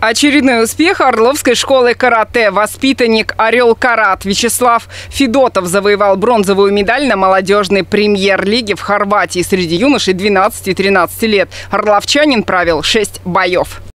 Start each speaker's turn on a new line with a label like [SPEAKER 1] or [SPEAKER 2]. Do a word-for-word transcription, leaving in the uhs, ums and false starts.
[SPEAKER 1] Очередной успех Орловской школы карате. Воспитанник «Орел Карат» Вячеслав Федотов завоевал бронзовую медаль на молодежной премьер-лиге в Хорватии среди юношей двенадцати-тринадцати лет. Орловчанин провел шесть боев.